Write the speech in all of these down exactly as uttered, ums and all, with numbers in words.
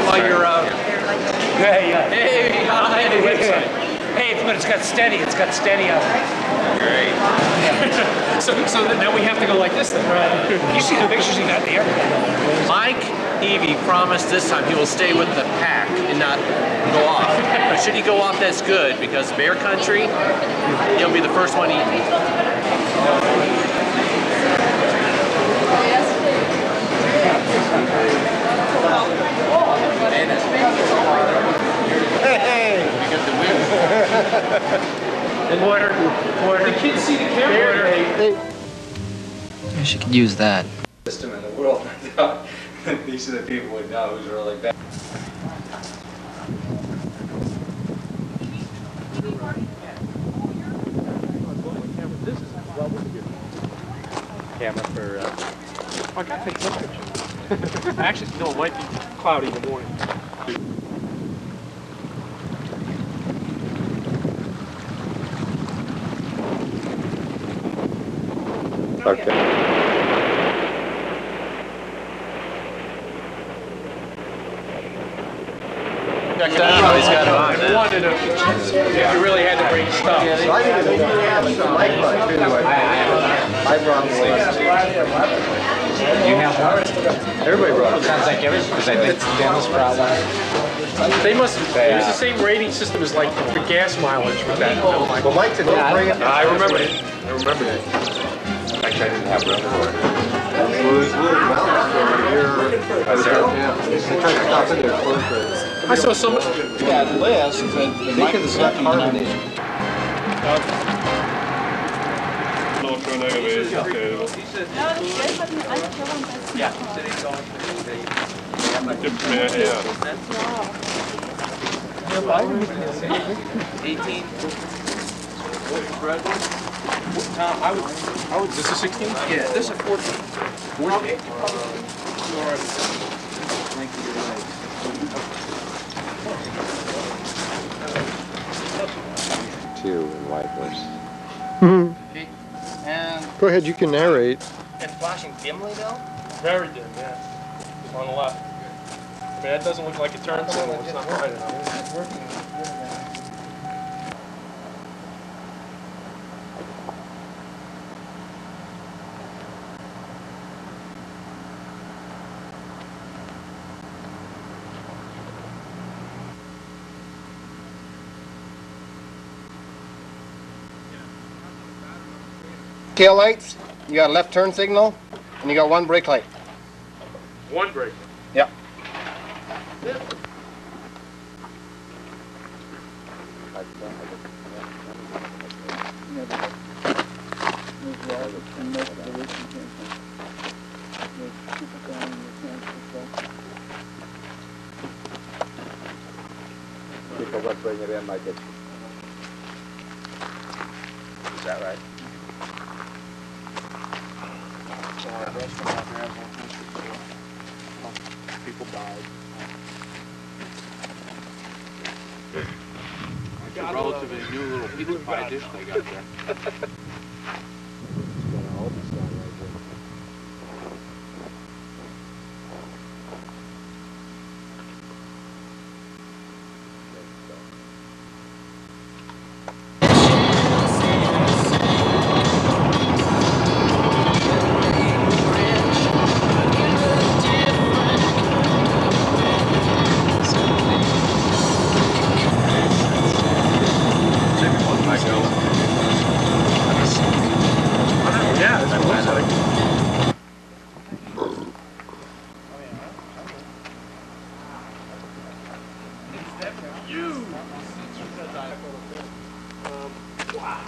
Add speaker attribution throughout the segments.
Speaker 1: while you're uh,
Speaker 2: Hey, yeah.
Speaker 1: hey, hi, the website. Hey, but it's got steady. It's got steady on it.
Speaker 3: Great.
Speaker 1: so, so that now we have to go like this then. Right. You see the pictures he got in the air.
Speaker 3: Mike Evie promised this time he will stay with the pack and not go off. But should he go off, that's good, because bear country, he'll be the first one eaten.
Speaker 2: Hey, hey!
Speaker 3: We got the win.
Speaker 1: Water, water. The kids see the camera.
Speaker 2: Hey.
Speaker 4: Yeah, she could use that.
Speaker 5: System in the world. These are the people we know who's really bad.
Speaker 2: Camera for. Uh... Oh, I gotta take some pictures. Actually, no, it might be cloudy in the morning. Okay.
Speaker 3: Oh, he's got it on.
Speaker 1: I wanted to, if you really had to bring stuff.
Speaker 2: So I think it's like one too. I brought
Speaker 6: You have
Speaker 2: Everybody brought it.
Speaker 6: sounds like everything because I think Dennis brought one.
Speaker 1: They must use the same rating system as like for gas mileage with that. I'm like,
Speaker 2: Well, Mike said don't bring it.
Speaker 1: I remember it. I remember it.
Speaker 5: Actually, I didn't have room for it.
Speaker 2: Well, there's little mountains over here. Yeah. They tried to stop in there close to
Speaker 1: I saw some.
Speaker 6: Yeah, the list, but the
Speaker 2: They can select carbon.
Speaker 3: eighteen.
Speaker 1: Tom, I would, I would, this is sixteen?
Speaker 3: Yeah, this is fourteen.
Speaker 1: fourteen?
Speaker 5: Two in white horse.
Speaker 6: And,
Speaker 2: Go ahead, you can narrate.
Speaker 6: and flashing dimly though?
Speaker 1: Very dim, yeah. On the left. I mean, that doesn't look like a turn signal. It's not bright enough.
Speaker 2: Tail lights, you got a left turn signal, and you got one brake light.
Speaker 1: One brake.
Speaker 2: Yep.
Speaker 5: People that bring it in like it. Is that right?
Speaker 1: People died.
Speaker 3: It's a relatively new little pizza pie dish they got there.
Speaker 1: Yeah, that's what it looks like. You! Um, wow.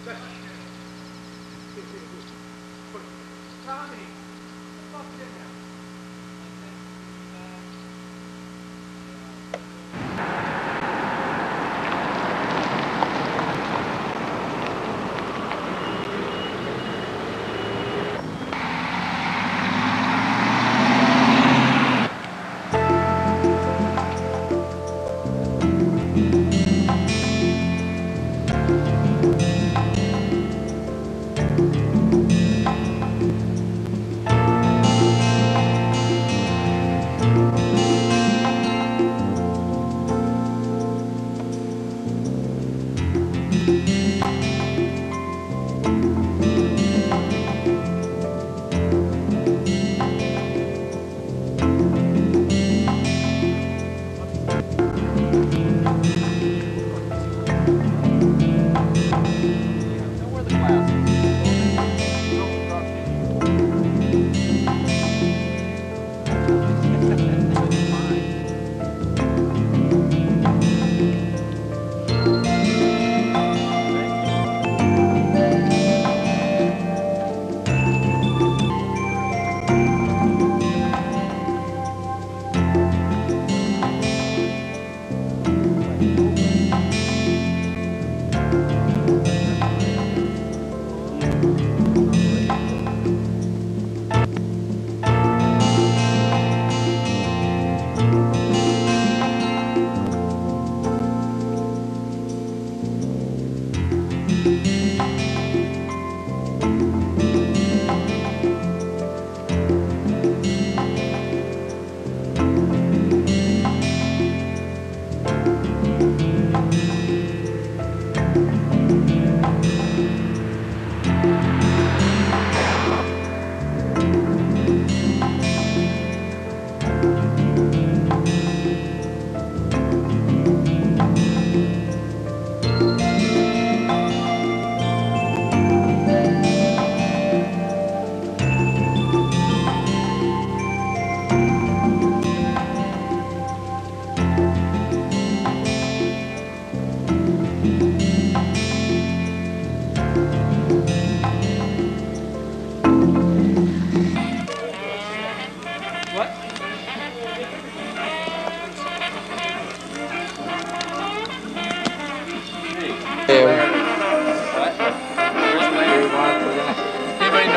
Speaker 1: Tommy, what the fuck's in there?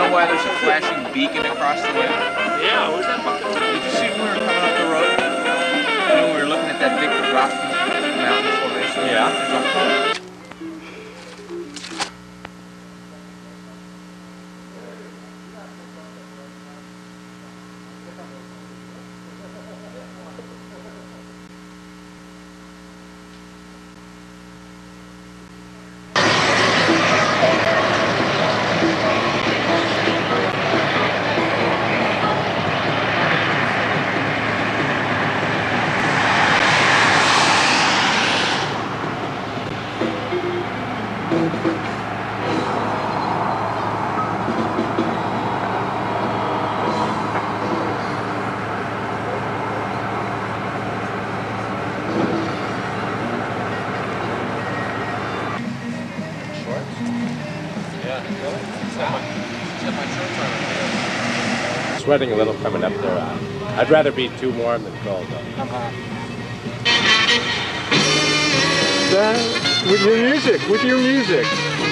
Speaker 3: know why there's a flashing beacon across the way?
Speaker 1: Yeah, where's that fucking...
Speaker 3: Did you see when we were coming up the road? When we were looking at that big rock mountain formation?
Speaker 1: Yeah.
Speaker 3: There's a-
Speaker 7: Sweating a little coming up there. Uh, I'd rather be too warm than cold though.
Speaker 6: I'm hot.
Speaker 2: That, with your music, with your music.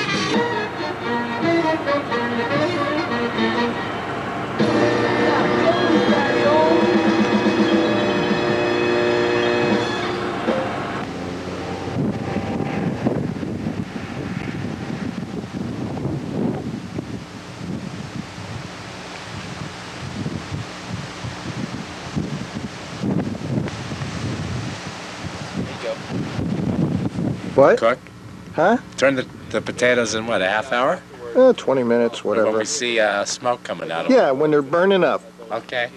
Speaker 2: What?
Speaker 7: Cook?
Speaker 2: Huh?
Speaker 7: Turn the, the potatoes in what, a half hour?
Speaker 2: Uh, twenty minutes,
Speaker 7: When
Speaker 2: whatever.
Speaker 7: we see uh, smoke coming out of
Speaker 2: Yeah, when they're burning up.
Speaker 7: them. Okay.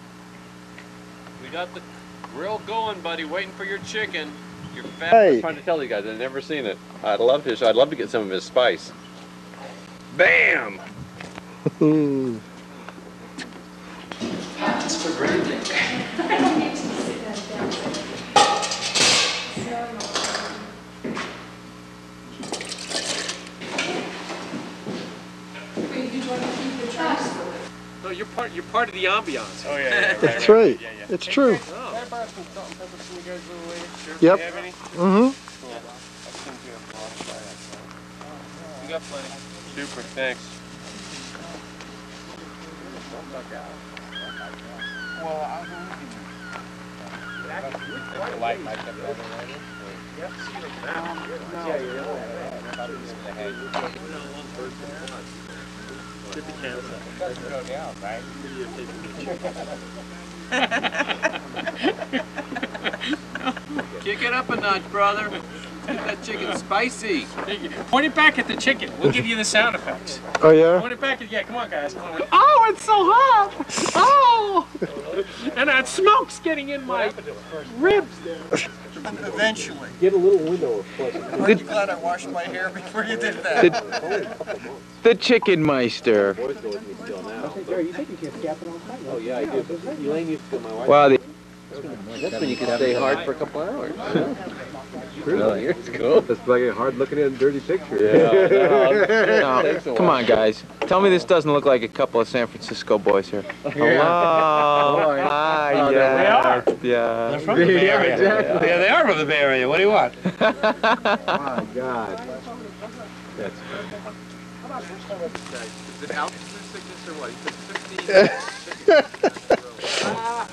Speaker 3: We got the grill going, buddy, waiting for your chicken. You're fat.
Speaker 2: Hey.
Speaker 3: I'm trying to tell you guys, I've never seen it. I'd love to, I'd love to get some of his spice. Bam!
Speaker 1: No, you're part, you're part of the ambiance. Oh, yeah, yeah, right,
Speaker 2: That's
Speaker 1: right.
Speaker 2: right.
Speaker 1: Yeah, yeah.
Speaker 2: It's true.
Speaker 1: Oh. Can I borrow some salt and pepper from you guys a little later? Sure.
Speaker 2: Yep.
Speaker 1: Do you have any?
Speaker 2: Mm-hmm.
Speaker 1: Cool. I'll send you a I'll try that. You got plenty. Super, thanks. Well, I'll go with you.
Speaker 7: The light might come over later.
Speaker 1: Yeah, see you like that. Yeah, you're Get the camera.
Speaker 7: It doesn't go down, right?
Speaker 3: Kick it up a notch, brother. Get that chicken spicy.
Speaker 1: Point it back at the chicken. We'll give you the sound effects.
Speaker 2: Oh, yeah?
Speaker 1: Point it back at, yeah, come on, guys. Come on. Oh, it's so hot. Oh. And that smoke's getting in my ribs there.
Speaker 6: Eventually.
Speaker 7: Get a little window of pleasure.
Speaker 6: Aren't you glad I washed my hair before you did that?
Speaker 4: The Chicken Meister.
Speaker 3: Oh, yeah, I do. Elaine used to do my wife.
Speaker 4: Wow, the
Speaker 3: That's when you can stay hard for a couple hours.
Speaker 7: Really?
Speaker 3: It's cool.
Speaker 7: That's like a hard looking at dirty picture.
Speaker 3: Yeah.
Speaker 4: no, come on, guys. Tell me this doesn't look like a couple of San Francisco boys here. Hello. Hi.
Speaker 7: Oh,
Speaker 4: yeah.
Speaker 7: they are.
Speaker 4: Yeah.
Speaker 7: They're from the Bay Area.
Speaker 4: Exactly.
Speaker 7: Yeah, they are from the Bay Area. What do you want?
Speaker 2: My God.
Speaker 7: That's
Speaker 3: Is it altitude sickness or what? He took fifteen.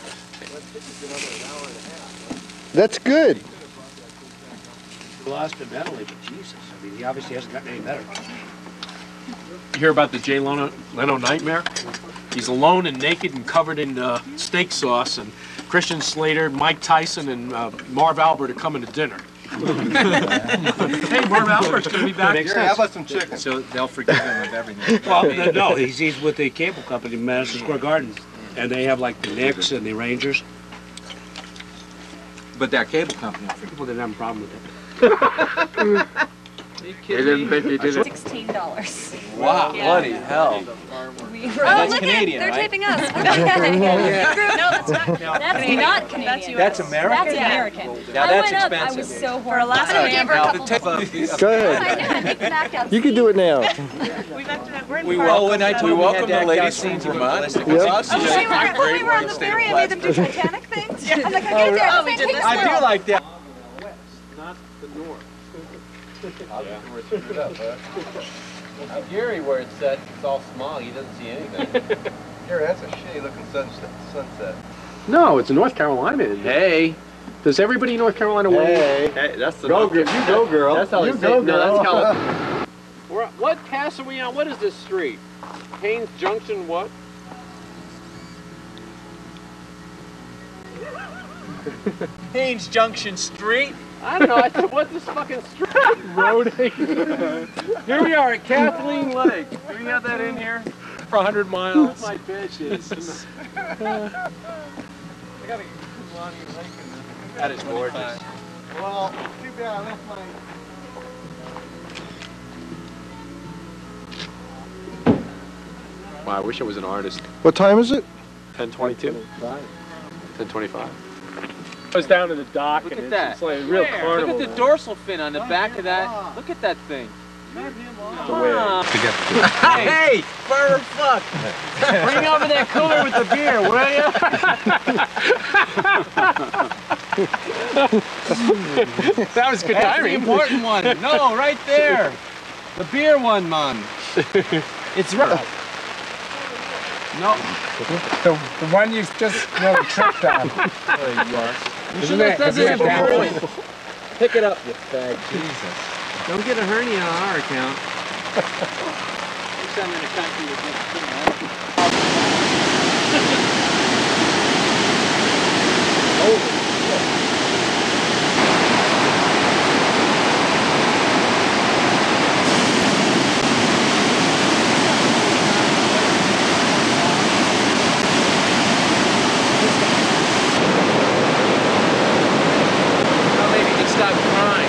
Speaker 2: That's good.
Speaker 8: He lost him mentally, but Jesus, I mean, he obviously hasn't gotten any better.
Speaker 1: You hear about the Jay Leno, Leno nightmare? He's alone and naked and covered in uh, steak sauce, and Christian Slater, Mike Tyson, and uh, Marv Albert are coming to dinner. Hey, Marv Albert's going to be back.
Speaker 8: Makes
Speaker 2: Here, how
Speaker 8: sense.
Speaker 2: about some chicken?
Speaker 5: So they'll forgive him of everything.
Speaker 8: Well, no, no, he's, he's with the cable company, Madison Square Garden, and they have like the Knicks and the Rangers.
Speaker 5: But that cable company,
Speaker 8: People didn't have a problem with it.
Speaker 3: They didn't think he did it.
Speaker 9: Sixteen dollars.
Speaker 3: Wow,
Speaker 9: Yeah.
Speaker 3: bloody hell.
Speaker 9: We were,
Speaker 5: That's
Speaker 9: oh, look
Speaker 5: Canadian,
Speaker 9: at, they're
Speaker 5: right?
Speaker 9: taping us. No, that's not. That's not Canadian.
Speaker 5: That's American?
Speaker 9: That's American.
Speaker 5: Now
Speaker 9: I
Speaker 5: that's
Speaker 9: went up,
Speaker 5: expensive.
Speaker 9: I was so horrible. For Alaska, we gave her a couple.
Speaker 2: Go
Speaker 9: I
Speaker 2: ahead.
Speaker 9: know, I make them act out.
Speaker 2: You can do it now.
Speaker 5: We welcome, we welcome the ladies from Vermont.
Speaker 2: Yep.
Speaker 9: Oh, when we were, when we were on the ferry, I made them do Titanic things. I'm like, I get there. Oh, we did this.
Speaker 5: I do like that.
Speaker 1: Not the north.
Speaker 4: Well, Gary, where it's set, it's all smog. He doesn't see anything.
Speaker 2: Here, that's a shitty looking sunset. sunset.
Speaker 1: No, it's North Carolina.
Speaker 4: Hey.
Speaker 1: Does everybody in North Carolina win?
Speaker 2: Hey,
Speaker 4: Hey, that's the
Speaker 2: go, girl. You go, girl.
Speaker 4: That's how
Speaker 2: you
Speaker 4: they
Speaker 2: go,
Speaker 4: say.
Speaker 2: girl.
Speaker 4: No, that's how.
Speaker 1: We're, what pass are we on? What is this street? Haynes Junction what?
Speaker 3: Haynes Junction Street.
Speaker 1: I don't know. I said, what's this fucking street? Road. Here we are at Kathleen Lake. Do we have that in here? For a hundred miles. My bitch is.
Speaker 3: That is gorgeous.
Speaker 2: Well, too bad I left my...
Speaker 1: Wow, I wish I was an artist.
Speaker 2: What time is it?
Speaker 1: ten twenty-two? ten twenty-five. I was down in the dock.
Speaker 4: Look
Speaker 1: and
Speaker 4: at
Speaker 1: it's,
Speaker 4: that.
Speaker 1: it's like a real
Speaker 4: Where?
Speaker 1: carnival.
Speaker 4: Look at the
Speaker 1: man.
Speaker 4: dorsal fin on the back of that. Look at that thing.
Speaker 1: The way I-
Speaker 3: Hey, fur fuck.
Speaker 1: Bring over that cooler with the beer, will you? That was good
Speaker 4: That's the
Speaker 1: timing.
Speaker 4: important one. No, right there. The beer one, man. It's right.
Speaker 6: No. The, the one you just really tripped on. Isn't it? Isn't it that one?
Speaker 4: Pick it up, you fag. Jesus. Don't get a hernia on our account.
Speaker 8: Send me the country with
Speaker 3: Now maybe you can stop crying.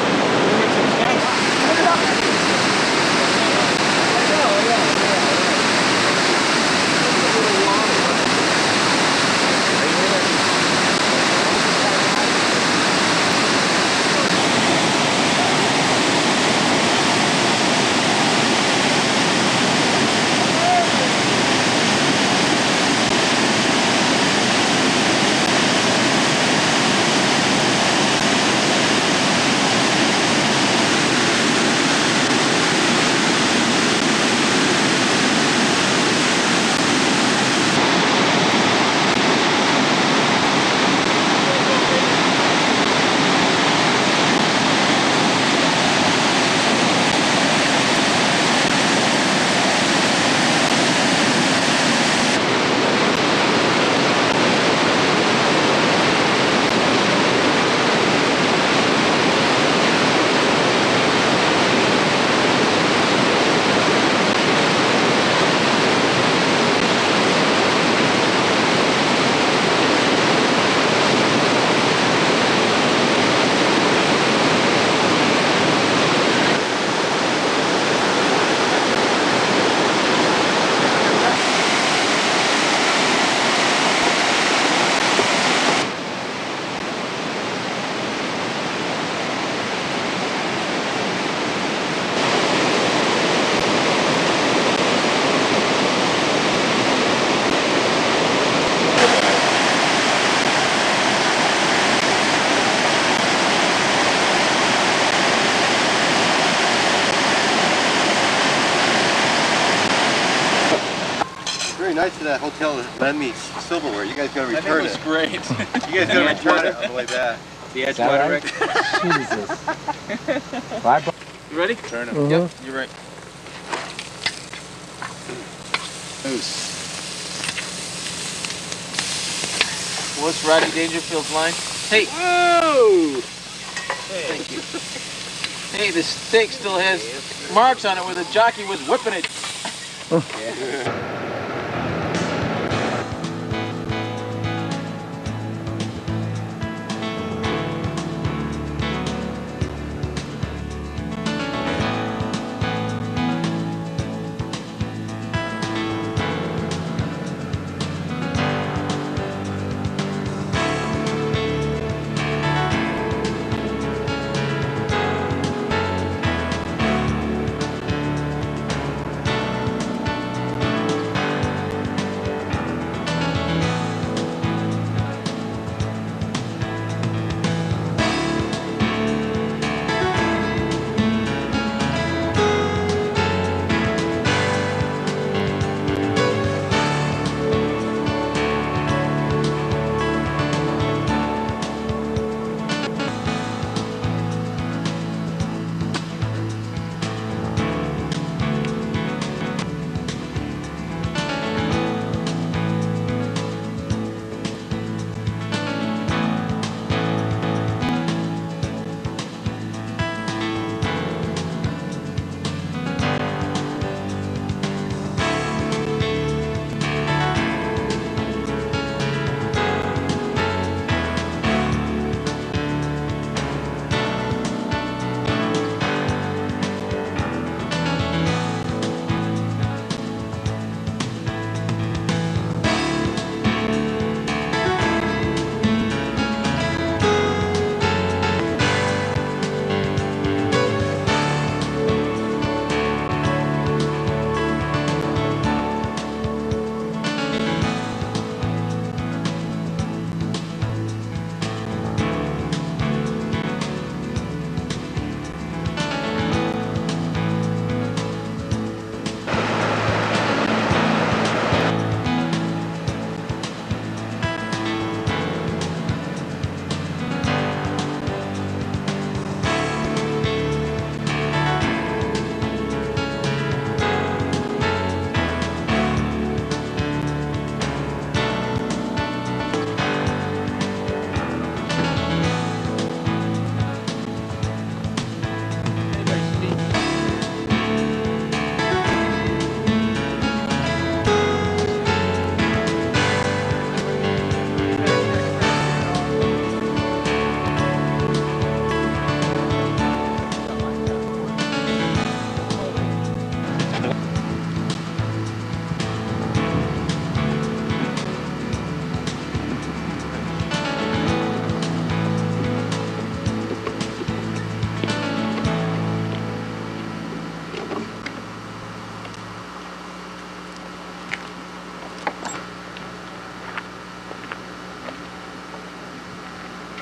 Speaker 2: Very nice of that hotel to lend me silverware. You guys gotta return it.
Speaker 3: That was great.
Speaker 2: You guys gotta return it on the way back.
Speaker 3: The edge
Speaker 6: that
Speaker 3: water,
Speaker 6: right?
Speaker 3: Rick.
Speaker 6: Jesus. Bye.
Speaker 3: You ready? Turn him. Yep, you're right. Moose. What's Rodney Dangerfield's line? Hey! Whoa! Thank you. Hey, the steak still has marks on it where the jockey was whipping it.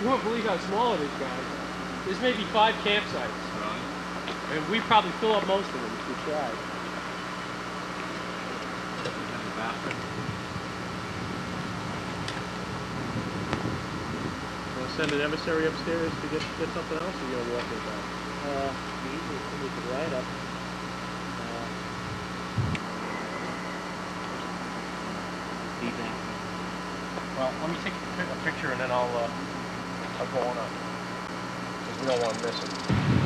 Speaker 1: You won't believe how small it is, guys. There's maybe five campsites. And we probably fill up most of them if we tried. Want to send an emissary upstairs to get, get something else, or you gonna walk it back?
Speaker 3: Uh, easy. We could ride up. Uh, feedback.
Speaker 1: Well, let me take a pic- a picture and then I'll, uh, I'll go on up. Because we don't want to miss it.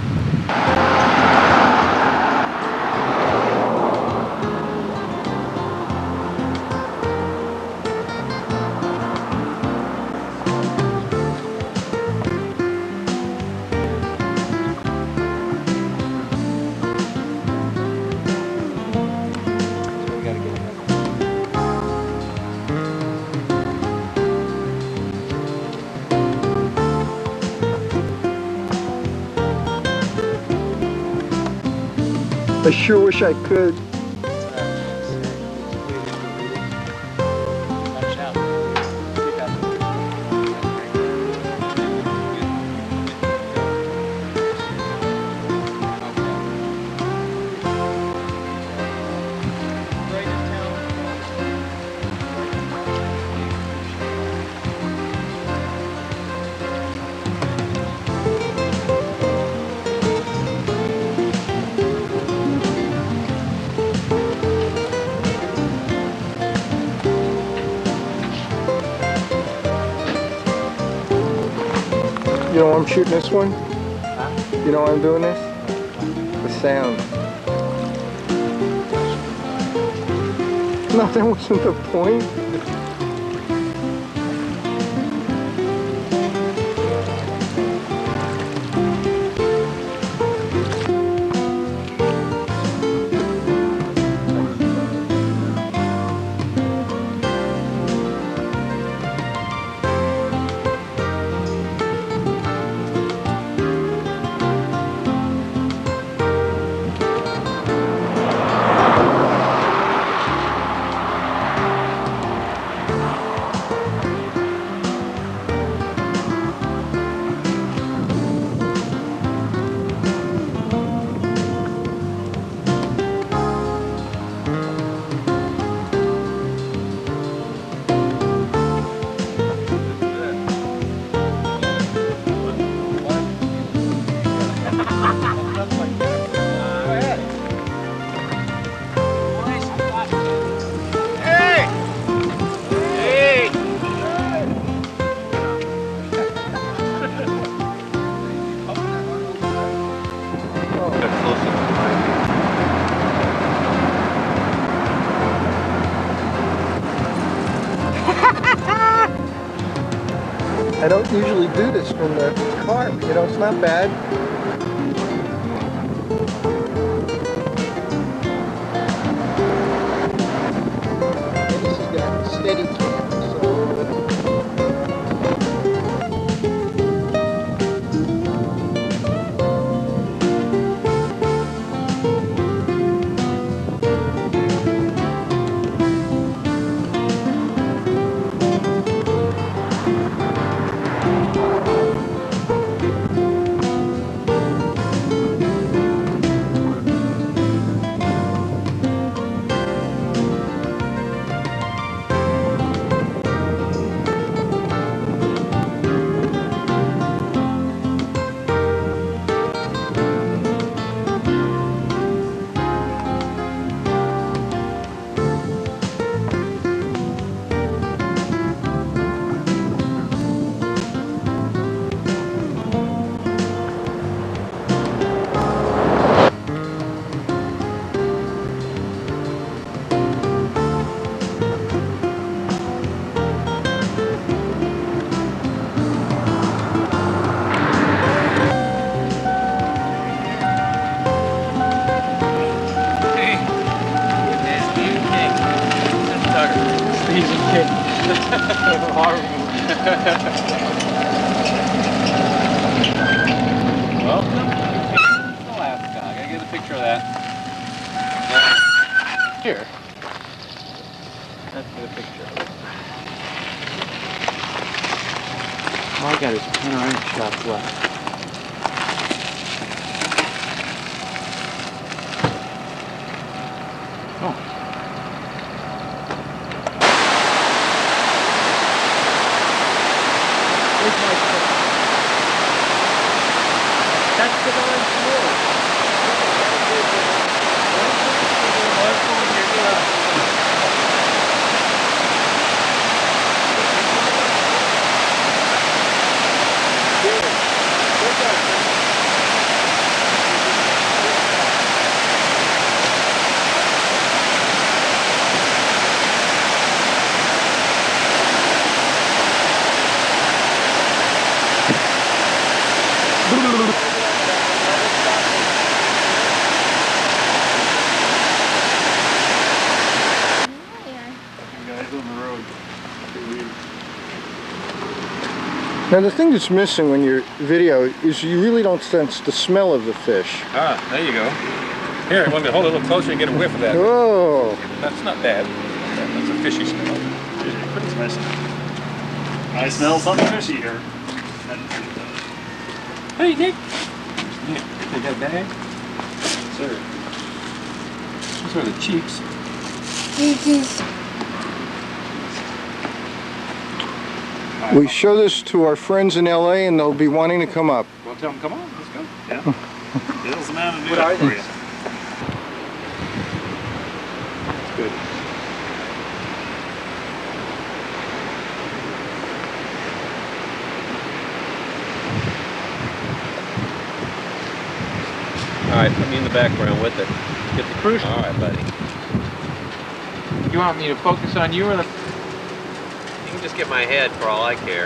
Speaker 2: I sure wish I could. You know why I'm shooting this one? Huh? You know why I'm doing this? The sound. No, that wasn't the point. I don't usually do this from the car, but you know, it's not bad. This has got steady cam, so.
Speaker 3: Welcome to Alaska. I gotta get a picture of that. Here. Let's get a picture of it. All I got is panoramic shots left.
Speaker 1: That's the one floor.
Speaker 2: Now the thing that's missing when you're video is you really don't sense the smell of the fish.
Speaker 7: Ah, there you go. Here, let me hold it a little closer and get a whiff of that.
Speaker 2: Oh!
Speaker 7: That's not bad. That's a fishy smell.
Speaker 10: Pretty spicy. I smell something fishy here.
Speaker 7: Hey, Nick. Nick, you got a bag? Sir. Those are the cheeks.
Speaker 2: We show this to our friends in L A and they'll be wanting to come up.
Speaker 7: Well, tell them, come on, let's go.
Speaker 10: Yeah. Bill's the man to do
Speaker 7: What
Speaker 10: that
Speaker 7: are
Speaker 10: for
Speaker 7: these?
Speaker 10: you.
Speaker 7: That's good. All right, put me in the background with it. Get the cruise. All right, buddy.
Speaker 3: You want me to focus on you or the...
Speaker 4: You can just get my head for all I care.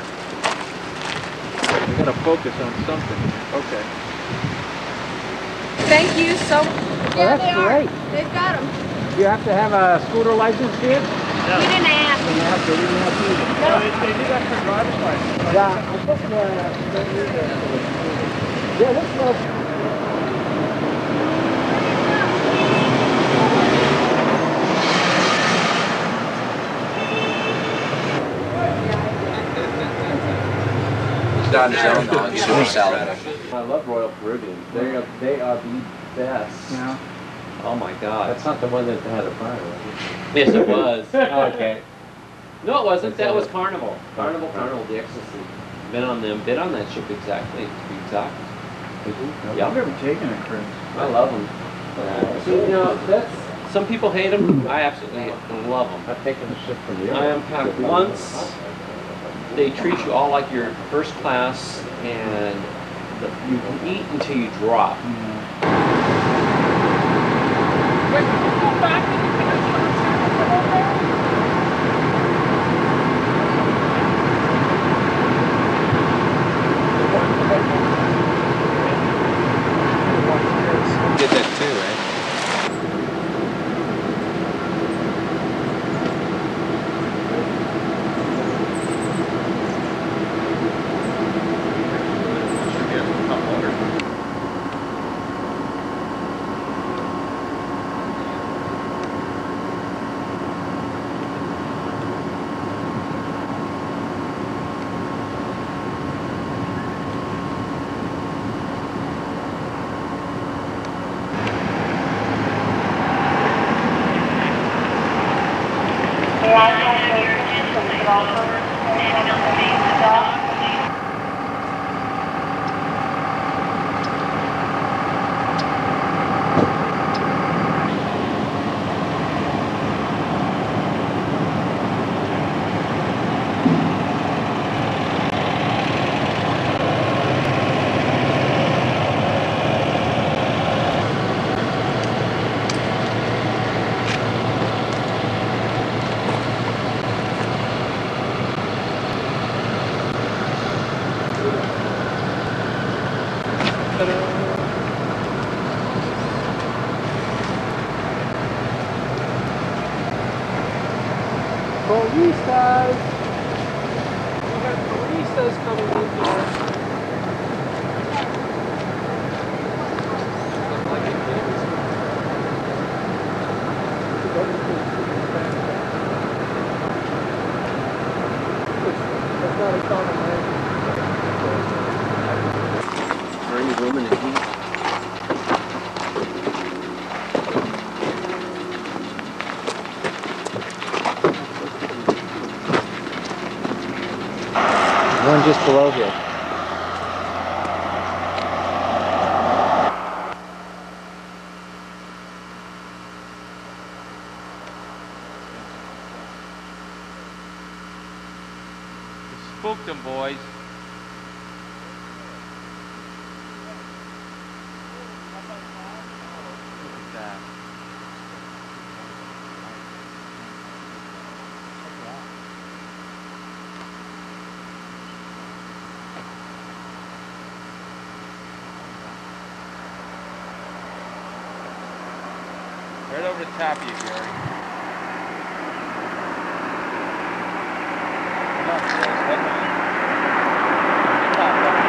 Speaker 3: We gotta focus on something.
Speaker 2: Okay.
Speaker 9: Thank you so much. Yeah,
Speaker 1: that's
Speaker 9: they are.
Speaker 1: great.
Speaker 9: They've got them.
Speaker 1: You have to have a scooter license here?
Speaker 9: We didn't ask.
Speaker 1: You have to, you have to.
Speaker 10: No, they, they do that for driver's license.
Speaker 1: Yeah, I think, uh, yeah, this was...
Speaker 4: I love Royal Caribbean. They are, they are the best.
Speaker 1: Yeah.
Speaker 4: Oh my God.
Speaker 7: That's not the one that had a fire, right?
Speaker 4: Yes, it was.
Speaker 7: Okay.
Speaker 4: No, it wasn't. That was Carnival. Carnival, Carnival, the Ecstasy. Been on them. Been on that ship exactly. To be exact. Yeah.
Speaker 10: I've never taken a cruise.
Speaker 4: I love them. Uh, so, you know, that's, some people hate them. I absolutely love them.
Speaker 7: I've taken the ship from you.
Speaker 4: I am had once. They treat you all like you're first class, and the, you can eat until you drop.
Speaker 7: Did that too, right?
Speaker 1: Baristas! We got baristas coming in here. That's not a common name.
Speaker 2: one just below here.
Speaker 3: Spooked them, boys. Look at that. Right over the top of you, Gary. Come on, boys. Headline. Top up.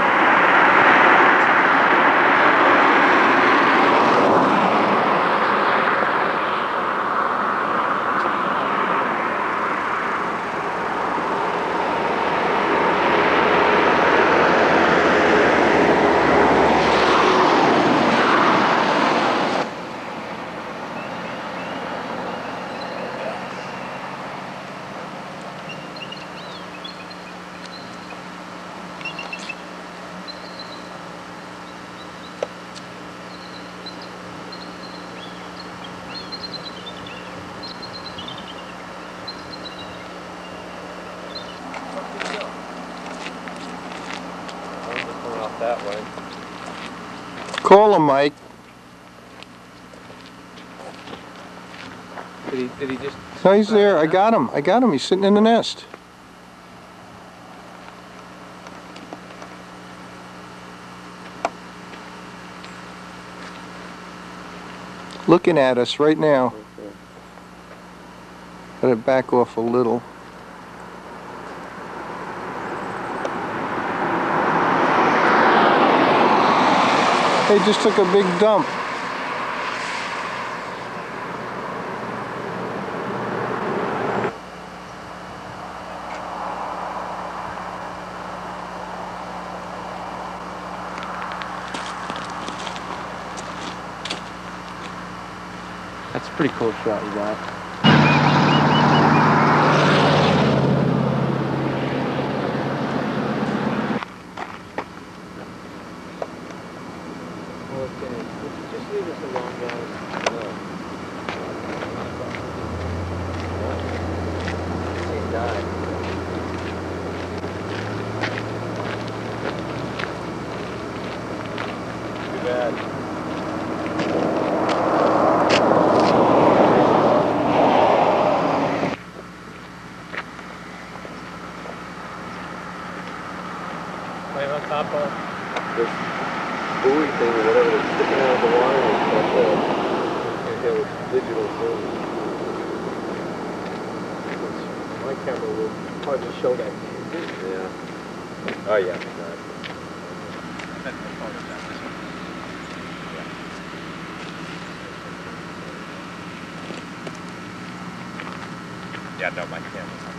Speaker 4: That way.
Speaker 2: Call him, Mike.
Speaker 4: Did he, did he just...
Speaker 2: No, he's there. I got him. I got him. He's sitting in the nest. Looking at us right now. Gotta back off a little. They just took a big dump.
Speaker 4: That's a pretty cool shot you got. Just leave us alone, guys. No. He died. Too bad.
Speaker 3: Right on top of
Speaker 4: This buoy thing or whatever that's sticking out of the water is like a, it was digital film. My camera will hardly show that. Yeah. Oh yeah.
Speaker 5: Yeah, no, my camera's not.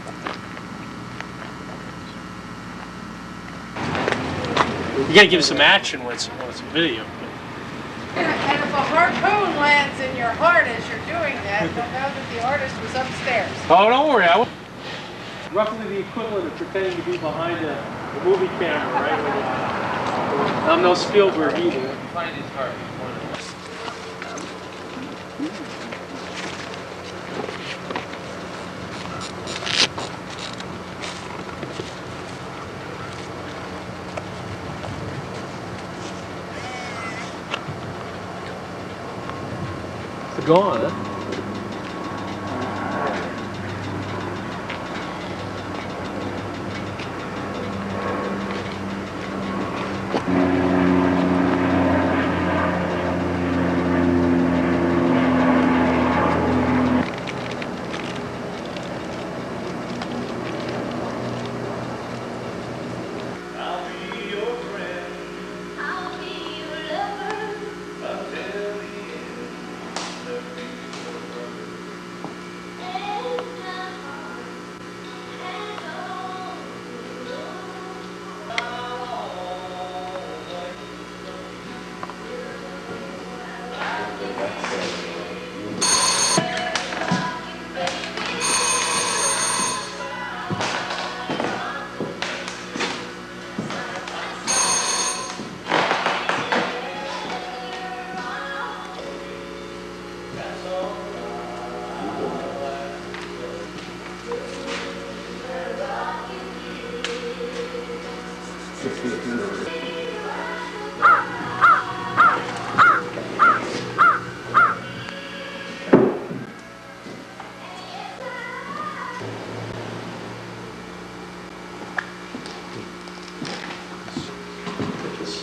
Speaker 1: You gotta give some action when it's, when it's a video.
Speaker 9: And and if a harpoon lands in your heart as you're doing that, you'll know that the artist was upstairs.
Speaker 1: Oh, don't worry. I roughly the equivalent of pretending to be behind a, a movie camera, right? I'm no Spielberg either.
Speaker 3: Find his heart.
Speaker 1: It's gone, huh?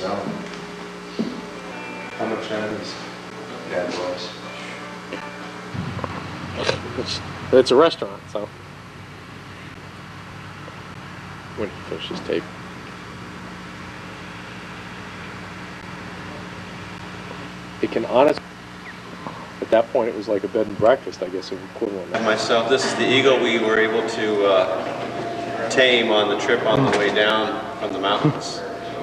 Speaker 2: So, how much time is that was?
Speaker 1: It's, it's a restaurant, so. When he finishes tape. It can honestly, at that point it was like a bed and breakfast, I guess, equivalent.
Speaker 11: And myself, this is the eagle we were able to uh, tame on the trip on the way down from the mountains.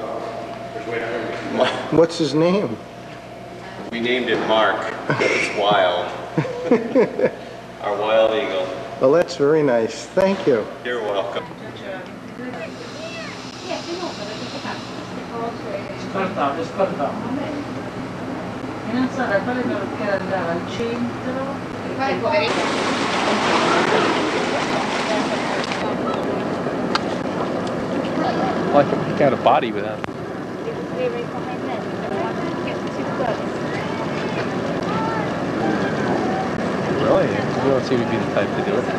Speaker 2: What's his name?
Speaker 11: We named it Mark, because it's wild. Our wild eagle.
Speaker 2: Well, that's very nice. Thank you.
Speaker 11: You're welcome.
Speaker 3: Cut it out, just cut it out. E non sarebbe perché andava al centro.
Speaker 1: Like he got a body with that. Really? You don't seem to be the type to do it.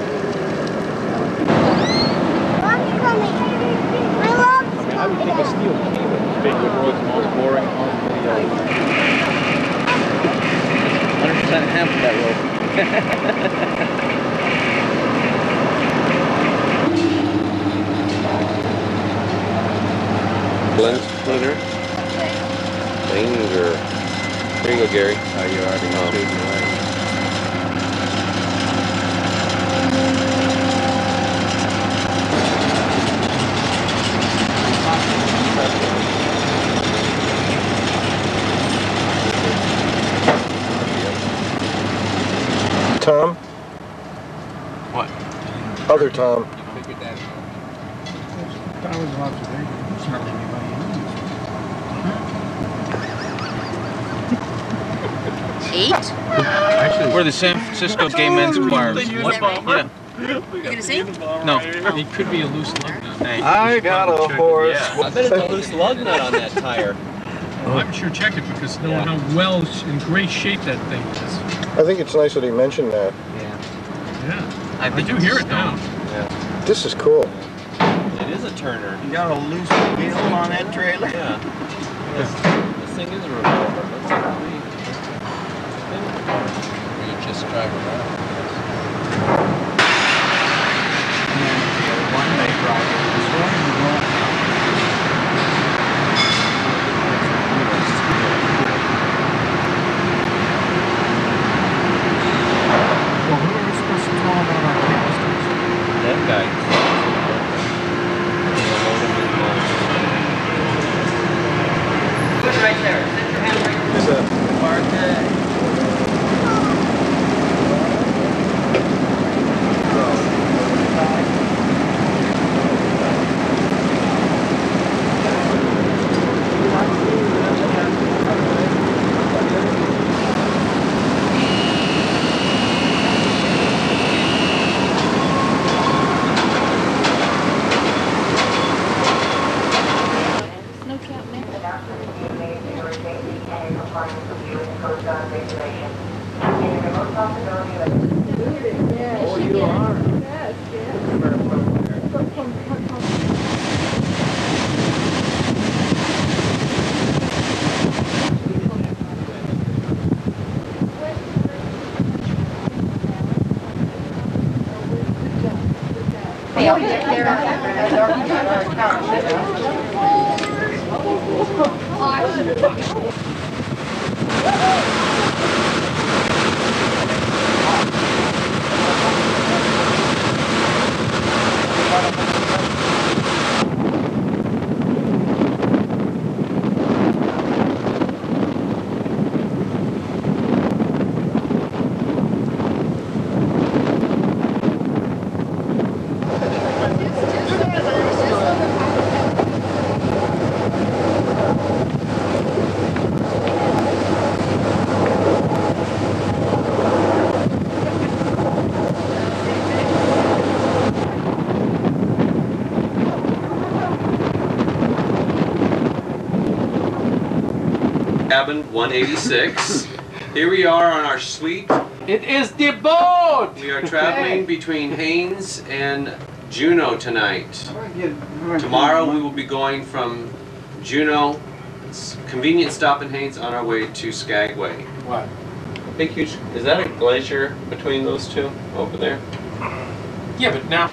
Speaker 1: I mean, I would think a steel key would be the world's most boring home video.
Speaker 3: one hundred percent hemp that rope.
Speaker 11: Lens cleaner. Danger. Here you go, Gary.
Speaker 7: Oh, you already know. Oh.
Speaker 2: Tom?
Speaker 1: What?
Speaker 2: Other Tom.
Speaker 6: That was about today. There's hardly anybody
Speaker 9: Eight?
Speaker 3: Actually, we're the San Francisco Gay Men's Choir. Yeah.
Speaker 9: You gonna sing?
Speaker 3: No.
Speaker 1: He could be a loose lug nut. Hey,
Speaker 2: I got a horse.
Speaker 4: Yeah. I bet it's a loose lug nut on that tire.
Speaker 1: Well, I'm sure check it because knowing
Speaker 4: Yeah.
Speaker 1: how well in great shape that thing is.
Speaker 2: I think it's nice that he mentioned that.
Speaker 1: Yeah.
Speaker 3: I,
Speaker 1: I do hear it now.
Speaker 2: This is cool.
Speaker 4: It is a Turner.
Speaker 10: You got a loose wheel on that trailer?
Speaker 4: Yeah. This, this thing is a revolver. That's a pretty... You just drive around.
Speaker 6: One may drive this one and go. Well, who are we supposed to tell about our canisters?
Speaker 4: That guy.
Speaker 9: Put it right there. Set your hand right there. Mark it.
Speaker 3: Oh, you are?
Speaker 9: Yes,
Speaker 11: Cabin one eighty-six. Here we are on our suite.
Speaker 3: It is the boat!
Speaker 11: We are traveling between Haines and Juneau tonight. Tomorrow we will be going from Juneau It's convenient stop and haints on our way to Skagway.
Speaker 1: What?
Speaker 11: Big huge, is that a glacier between those two over there?
Speaker 1: Yeah, but now.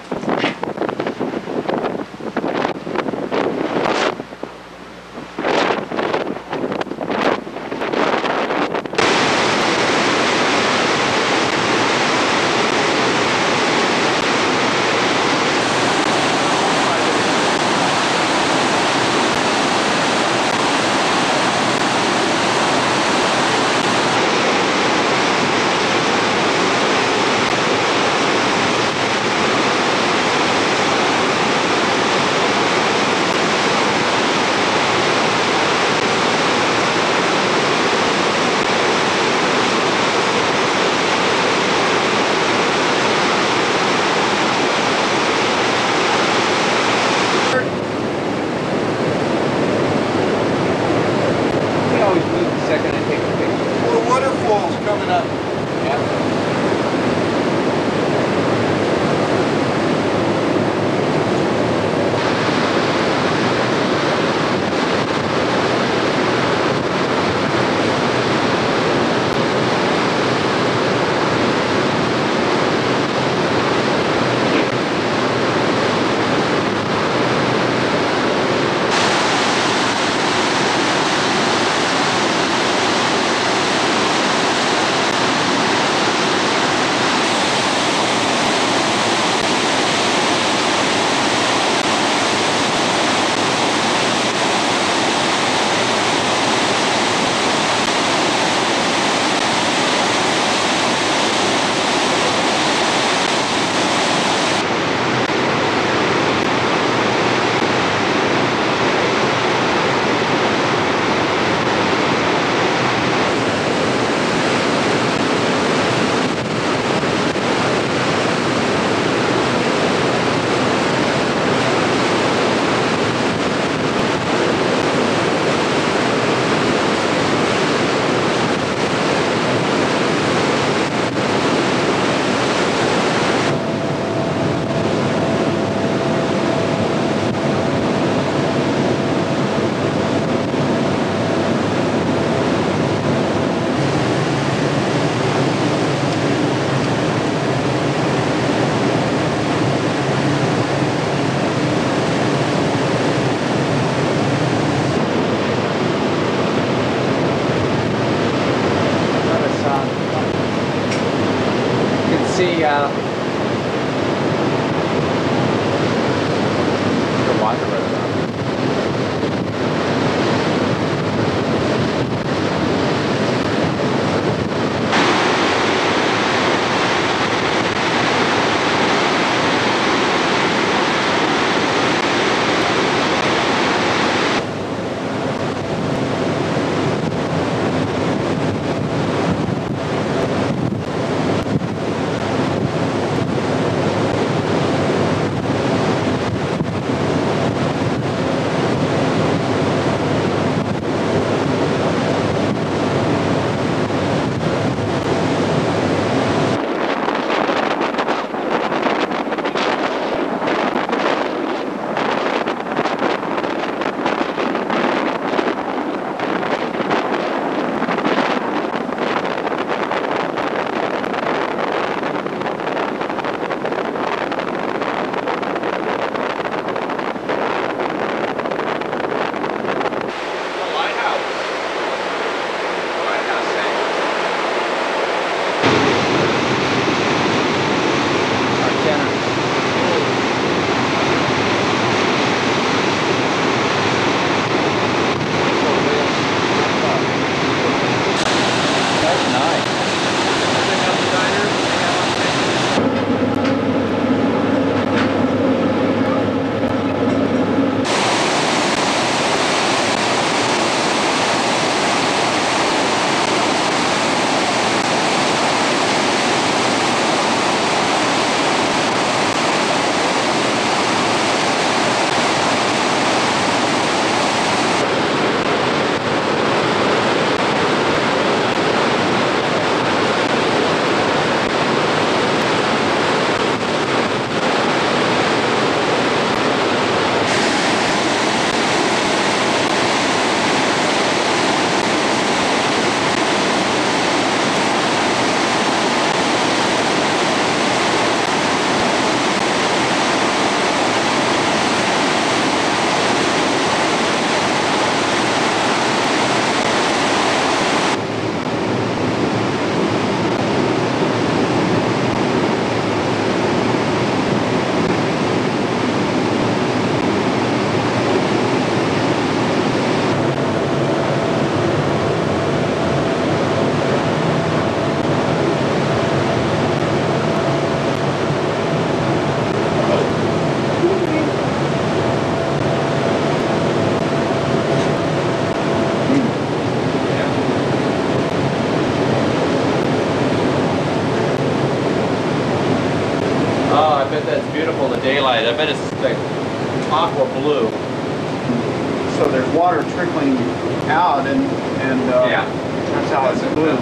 Speaker 4: Oh, I bet that's beautiful in the daylight. I bet it's like aqua blue.
Speaker 10: So there's water trickling out, and and uh,
Speaker 4: Yeah.
Speaker 10: that's how it's blue.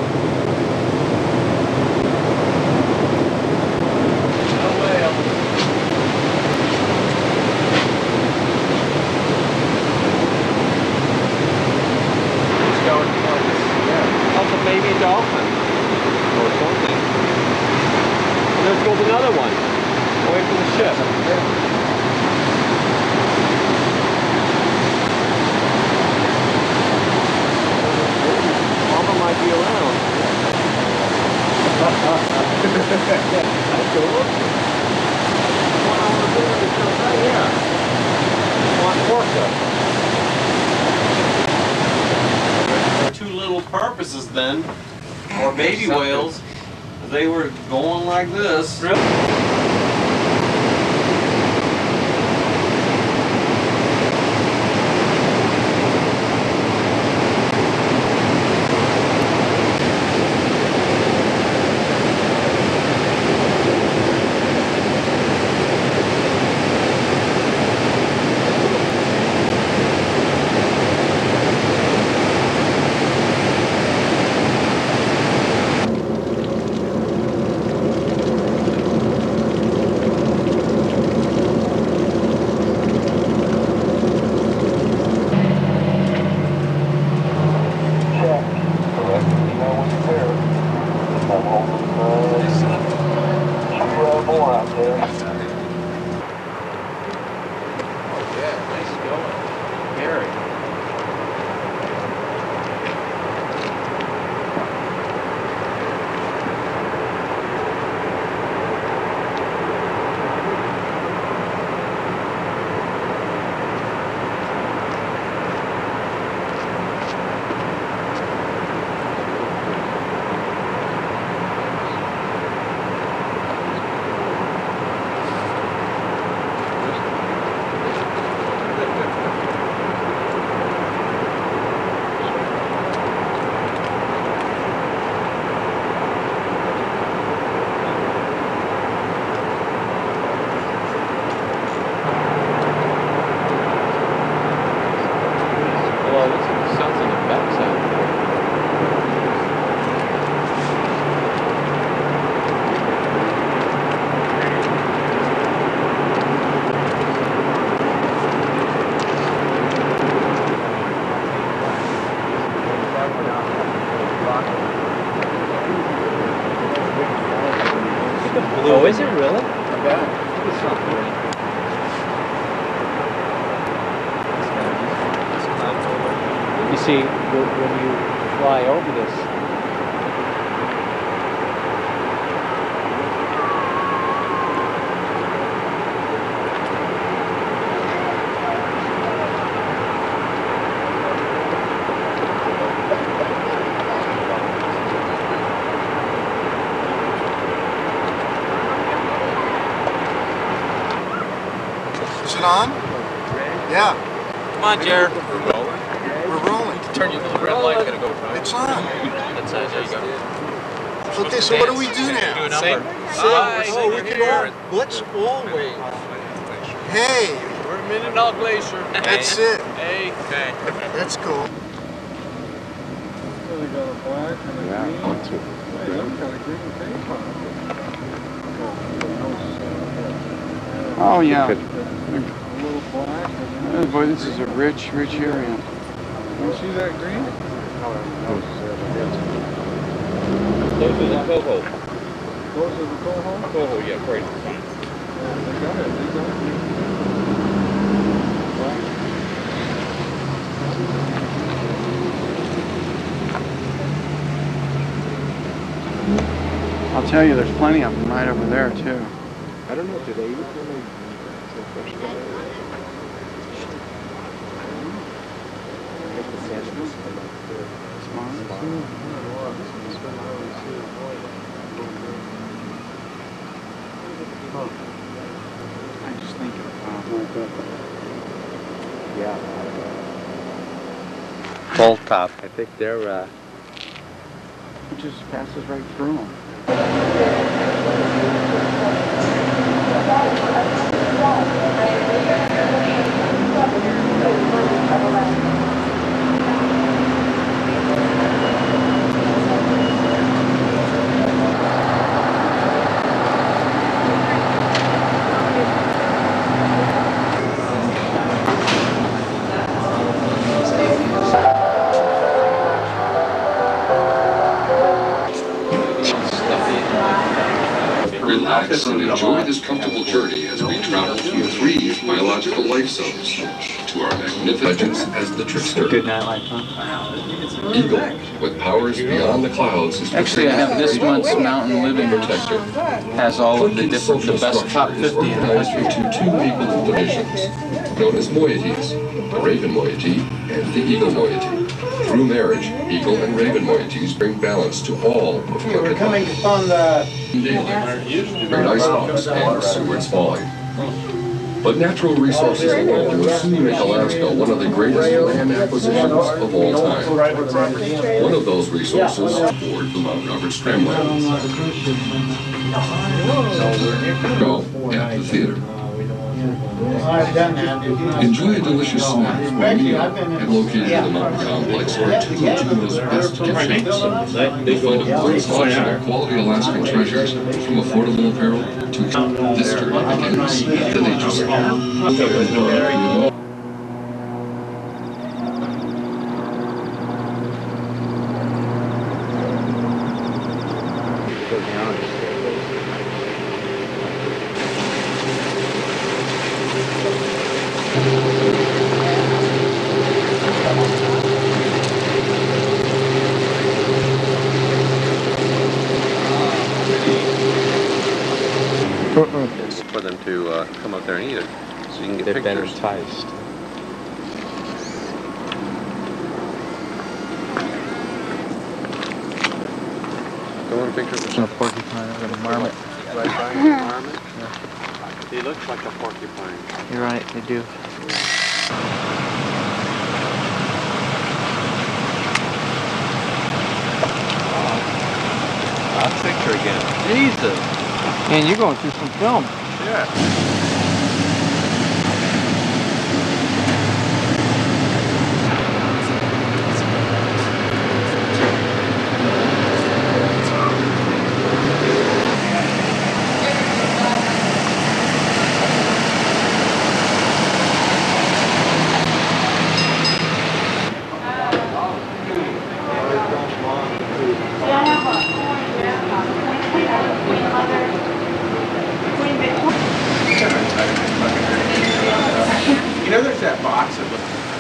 Speaker 4: That's a baby dolphin or something. And there goes another one away from the ship. All of them might be around. That's cool. One over there is right here. One orca. Two little porpoises then, or baby whales, they were going like this. Really? Oh, is it really? I bet. It's not pretty. You see, when you fly over this,
Speaker 2: Is it on? Yeah.
Speaker 3: Come on, Jared.
Speaker 2: We're rolling.
Speaker 3: Turn your little red light. Gotta go.
Speaker 2: It's on.
Speaker 3: That's it. There you go.
Speaker 2: Okay, so what do we do now?
Speaker 3: Do a number.
Speaker 2: Hi, oh, we can all, let's always. Hey.
Speaker 3: We're at Mindanao Glacier.
Speaker 2: That's it.
Speaker 3: Hey. Okay.
Speaker 2: That's cool.
Speaker 6: So they got a black and a
Speaker 7: Yeah,
Speaker 6: green.
Speaker 7: that's it.
Speaker 6: Hey, look got a green paint on it.
Speaker 7: Oh, yeah.
Speaker 6: A little black and
Speaker 7: Oh, boy, this is a rich, rich area.
Speaker 6: you see that green?
Speaker 4: those are the coho.
Speaker 6: Those are the coho?
Speaker 4: Coho, yeah, great.
Speaker 6: Yeah, they got it. They got it.
Speaker 7: I'll tell you, there's plenty of them right over there, too.
Speaker 2: I don't know, do they eat when they fresh
Speaker 7: I just think of,
Speaker 2: Yeah. Bolt top. I think they're, uh...
Speaker 7: it just passes right through them.
Speaker 12: Relax and enjoy this comfortable journey as we travel through three biological life zones to our magnificent legends as the trickster.
Speaker 3: Good night life, huh?
Speaker 12: Eagle, with powers beyond the clouds, is
Speaker 3: Actually, I have this month's Mountain Living
Speaker 12: protector.
Speaker 3: has all of the different, the best top fifty in the country.
Speaker 12: Into two equal divisions, known as moieties, the raven moiety and the eagle moiety. Through marriage, eagle and raven moieties bring balance to all of Klondike.
Speaker 10: We're coming upon the
Speaker 12: Daily, Great Icebox, and Seward's Folly. But natural resources alone will soon make Alaska one of the greatest land acquisitions of all time. One of those resources aboard the Mount Robert Scramland. Go at the theater.
Speaker 10: I've done that.
Speaker 12: Enjoy a delicious snack or meal and located in the mountain complex are two of Juneau's best gift shops. You'll find a wide selection of quality Alaskan treasures from affordable apparel to this journey begins at the nature center.
Speaker 11: It's for them to uh, come up there and eat it, so you can get
Speaker 3: They've been
Speaker 11: pictures.
Speaker 3: enticed.
Speaker 11: Go on picture with
Speaker 3: A porcupine and a marmot.
Speaker 11: right by the marmot. He looks like a porcupine.
Speaker 3: You're right, they do.
Speaker 11: Last picture again.
Speaker 3: Jesus! Man, you're going through some film.
Speaker 11: Yeah.
Speaker 7: You know, there's that box of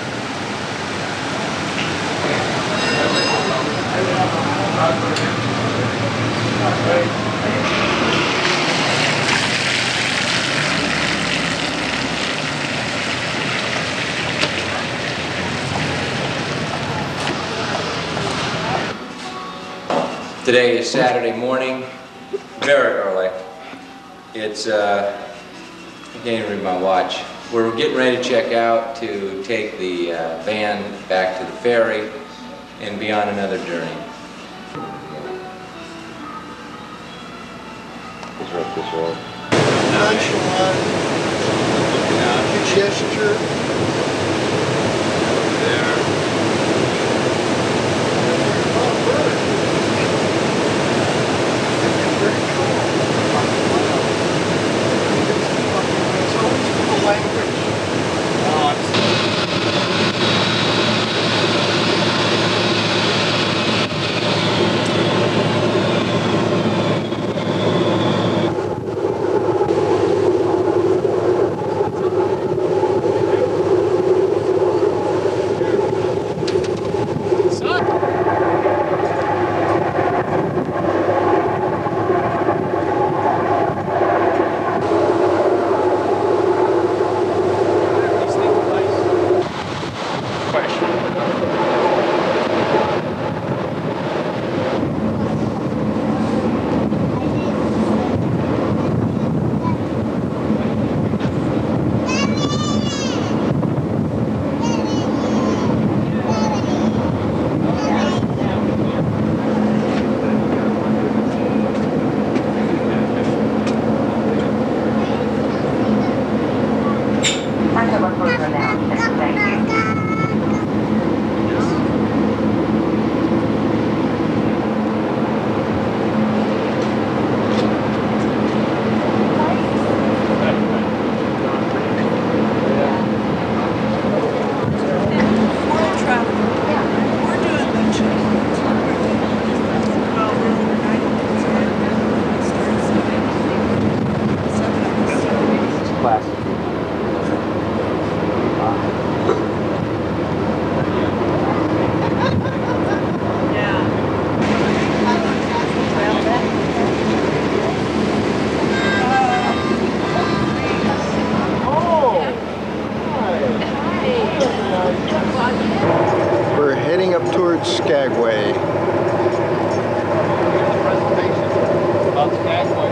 Speaker 13: Today is Saturday morning, very early. It's, uh, I can't even read my watch. We're getting ready to check out to take the uh, van back to the ferry and be on another journey.
Speaker 10: nonchalant gesture. at Skagway.
Speaker 3: About Skagway.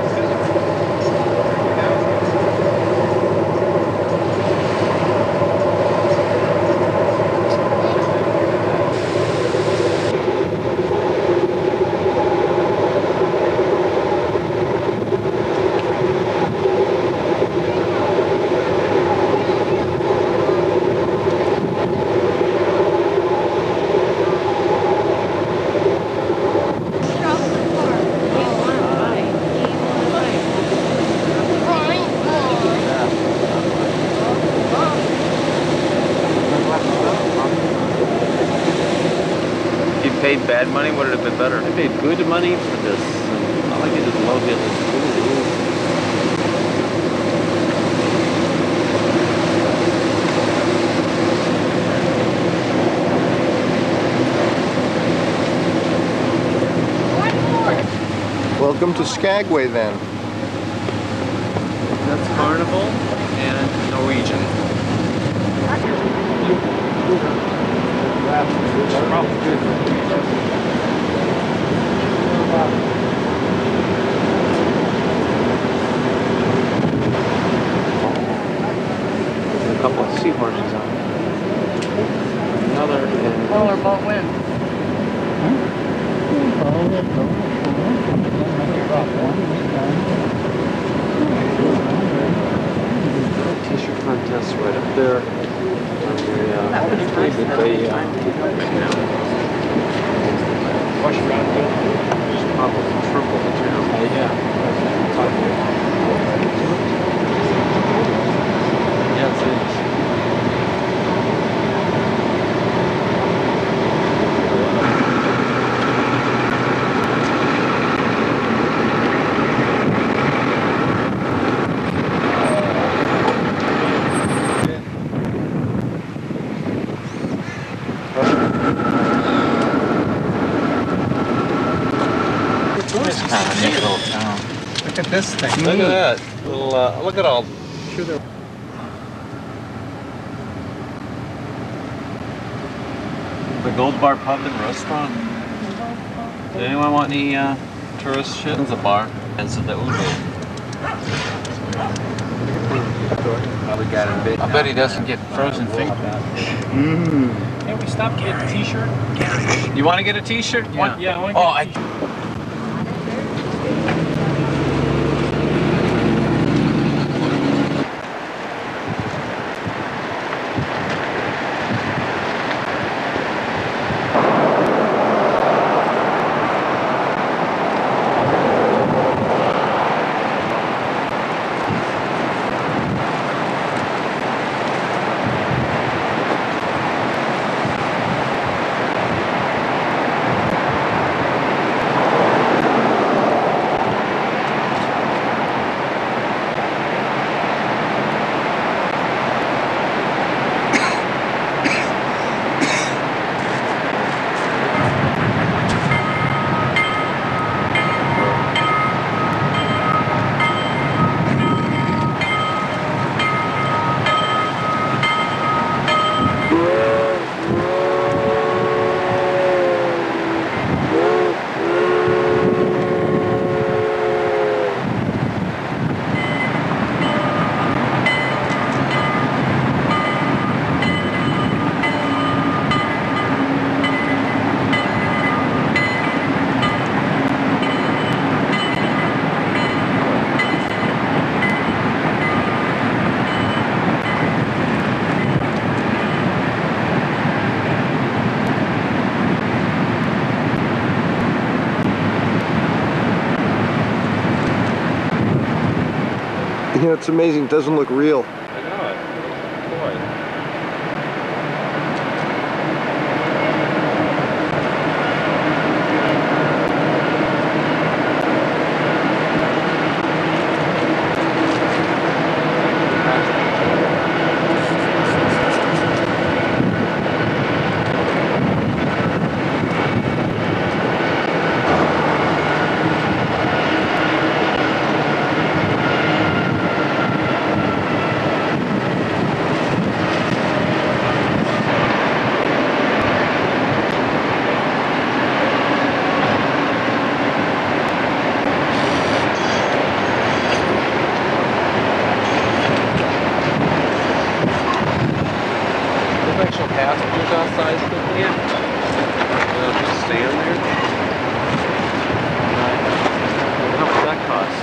Speaker 7: Paid bad money, would it have been better?
Speaker 4: I paid good money for this. And all I get is low hit.
Speaker 10: Welcome to Skagway then.
Speaker 7: That's Carnival and Norwegian.
Speaker 4: A couple of seahorses on it. Another. And
Speaker 9: Polar boat wind.
Speaker 4: T-shirt contest right up there. And we, uh,
Speaker 9: That was nice.
Speaker 4: they, uh, wash around here. Just probably triple the town. Uh, yeah. Yes, it is.
Speaker 10: Look at this thing.
Speaker 7: Look at that. Little, uh, look at all. The Gold Bar Pub and Restaurant. Does anyone want any uh, tourist shit? It's a bar. And so the Udo. Probably got it a bit.
Speaker 3: I bet he doesn't get frozen finger.
Speaker 10: Mmm.
Speaker 1: Hey, we stopped getting a t-shirt.
Speaker 7: You want to get a t-shirt?
Speaker 1: Yeah, yeah, I want
Speaker 7: Oh,
Speaker 1: to
Speaker 7: I.
Speaker 1: get a t-shirt.
Speaker 10: You know, it's amazing. It doesn't look real.
Speaker 7: I know it. Boy.
Speaker 4: size quickly? Yeah.
Speaker 7: It'll just stand there.
Speaker 4: How much does that cost?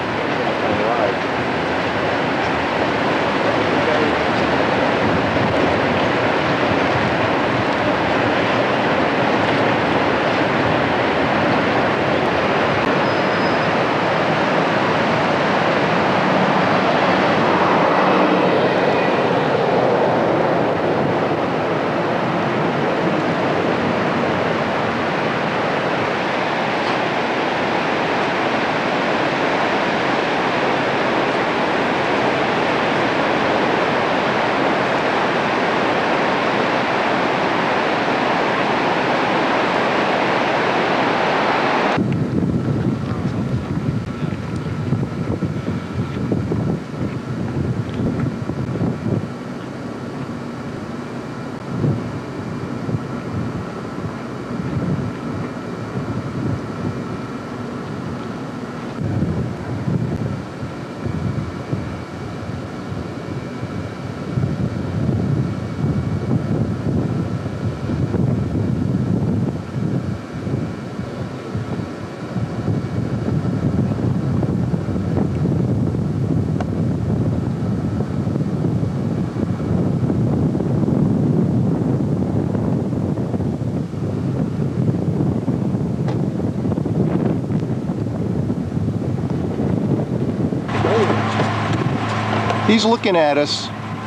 Speaker 10: He's looking at us.